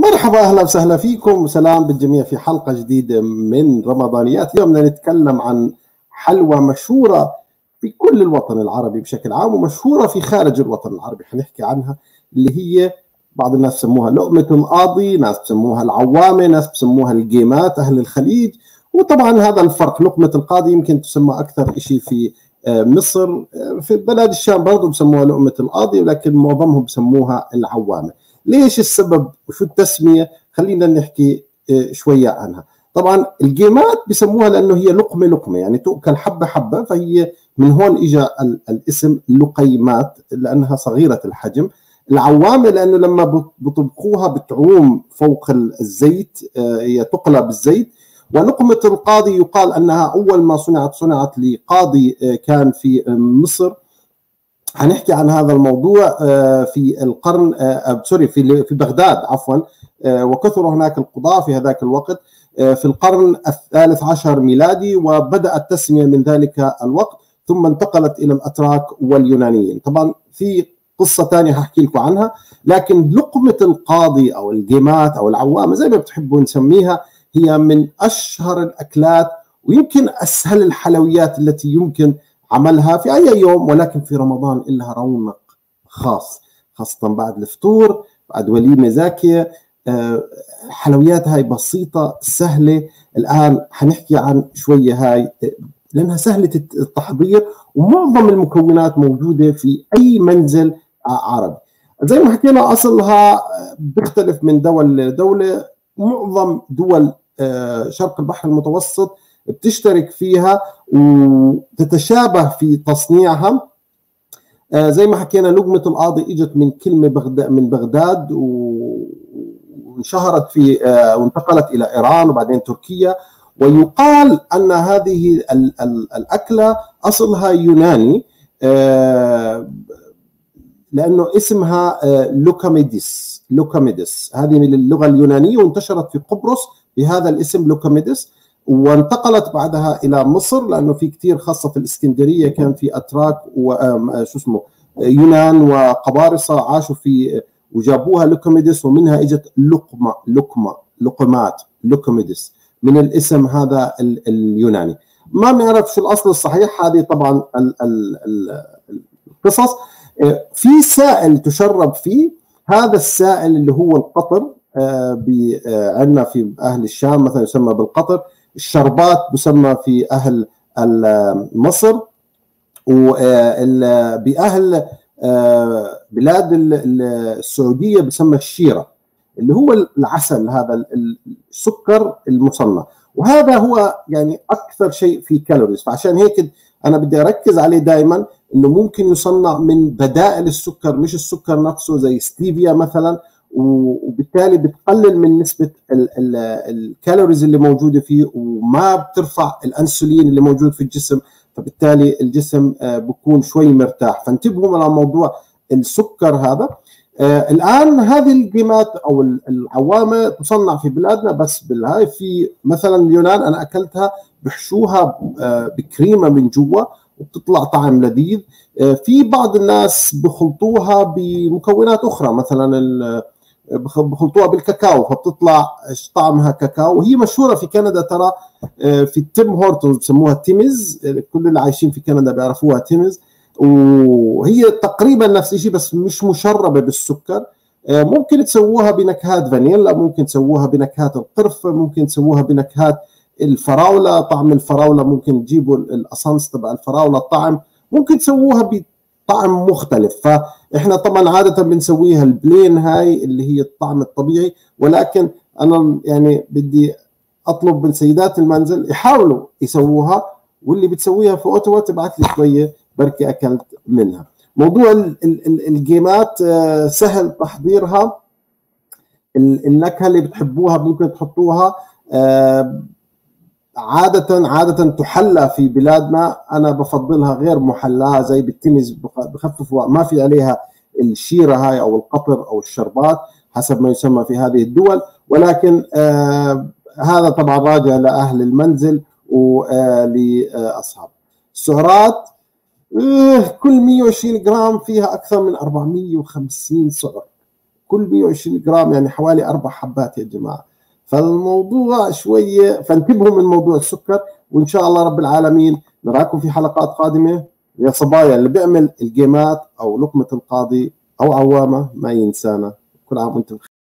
مرحبا، اهلا وسهلا فيكم وسلام بالجميع في حلقه جديده من رمضانيات. اليوم بدنا نتكلم عن حلوى مشهوره في كل الوطن العربي بشكل عام ومشهوره في خارج الوطن العربي، حنحكي عنها اللي هي بعض الناس بسموها لقمه القاضي، ناس بسموها العوامه، ناس بسموها الجيمات اهل الخليج. وطبعا هذا الفرق، لقمه القاضي يمكن تسمى اكثر شيء في مصر، في بلاد الشام برضه بسموها لقمه القاضي، ولكن معظمهم بسموها العوامه. ليش السبب وشو التسمية؟ خلينا نحكي شوية عنها. طبعا الجيمات بسموها لأنه هي لقمة لقمة، يعني تؤكل حبة حبة، فهي من هون إجا الاسم لقيمات لأنها صغيرة الحجم. العوامة لأنه لما بطبخوها بتعوم فوق الزيت، هي تقلى بالزيت. ولقمة القاضي يقال أنها أول ما صنعت لقاضي كان في مصر. هنحكي عن هذا الموضوع في القرن في بغداد عفوا، وكثر هناك القضاة في هذاك الوقت في القرن الثالث عشر ميلادي، وبدأت التسمية من ذلك الوقت، ثم انتقلت إلى الأتراك واليونانيين. طبعا في قصة ثانية هحكي لكم عنها، لكن لقمة القاضي أو الجيمات أو العوامة زي ما بتحبوا نسميها هي من أشهر الأكلات ويمكن أسهل الحلويات التي يمكن عملها في أي يوم، ولكن في رمضان لها رونق خاص، خاصة بعد الفطور، بعد وليمة زاكية. الحلويات هاي بسيطة سهلة. الآن حنحكي عن شوية هاي لأنها سهلة التحضير ومعظم المكونات موجودة في أي منزل عربي. زي ما حكينا أصلها بيختلف من دولة لدولة. معظم دول شرق البحر المتوسط بتشترك فيها وتتشابه في تصنيعها. زي ما حكينا لقمة القاضي اجت من كلمة من بغداد وانشهرت في وانتقلت إلى إيران وبعدين تركيا. ويقال أن هذه الأكلة أصلها يوناني، لأنه اسمها لوكاميدس. هذه من اللغة اليونانية وانتشرت في قبرص بهذا الاسم لوكاميدس، وانتقلت بعدها إلى مصر لأنه في كثير خاصة في الإسكندرية كان في أتراك يونان وقبارصة عاشوا في وجابوها لوكاميدس، ومنها اجت لقمات لوكاميدس من الاسم هذا اليوناني. ما بنعرف شو الأصل الصحيح، هذه طبعا القصص. في سائل تشرب فيه، هذا السائل اللي هو القطر، عندنا في أهل الشام مثلا يسمى بالقطر، الشربات بسمى في أهل مصر، وبأهل بلاد السعودية بسمى الشيرة اللي هو العسل، هذا السكر المصنع، وهذا هو يعني أكثر شيء فيه كالوريز. فعشان هيك أنا بدي أركز عليه دائما إنه ممكن يصنع من بدائل السكر مش السكر نفسه زي ستيفيا مثلا، وبالتالي بتقلل من نسبة الكالوريز اللي موجودة فيه وما بترفع الأنسولين اللي موجود في الجسم، فبالتالي الجسم بيكون شوي مرتاح. فانتبهوا على موضوع السكر هذا. الآن هذه الجيمات أو العوامة تصنع في بلادنا بس بالهاي. في مثلا اليونان أنا أكلتها بحشوها بكريمة من جوا وبتطلع طعم لذيذ. في بعض الناس بخلطوها بمكونات أخرى، مثلا بخلطوها بالكاكاو فبتطلع طعمها كاكاو، وهي مشهورة في كندا ترى، في تيم هورتونز بسموها تيمز، كل اللي عايشين في كندا بيعرفوها تيمز، وهي تقريبا نفس الشيء بس مش مشربة بالسكر. ممكن تسووها بنكهات فانيلا، ممكن تسووها بنكهات القرفة، ممكن تسووها بنكهات الفراولة، طعم الفراولة ممكن تجيبوا الأسانس تبع الفراولة الطعم، ممكن تسووها بطعم مختلف. فإحنا طبعا عادة بنسويها البلين هاي اللي هي الطعم الطبيعي، ولكن أنا يعني بدي أطلب من سيدات المنزل يحاولوا يسووها، واللي بتسويها في أوتوا تبعت لي شوية بركي أكلت منها. موضوع الجيمات سهل تحضيرها. النكهة اللي بتحبوها ممكن تحطوها. عادة تحلى في بلادنا، أنا بفضلها غير محلاة زي بالتمز، بخففوا ما في عليها الشيرة هاي أو القطر أو الشربات حسب ما يسمى في هذه الدول، ولكن هذا طبعا راجع لأهل المنزل ولأصحاب. السعرات كل 120 جرام فيها أكثر من 450 سعر. كل 120 جرام يعني حوالي 4 حبات يا جماعة. فالموضوع شوية، فانتبهوا من موضوع السكر، وإن شاء الله رب العالمين نراكم في حلقات قادمة. يا صبايا اللي بيعمل الجيمات أو لقمة القاضي أو عوامة ما ينسانا. كل عام وانتم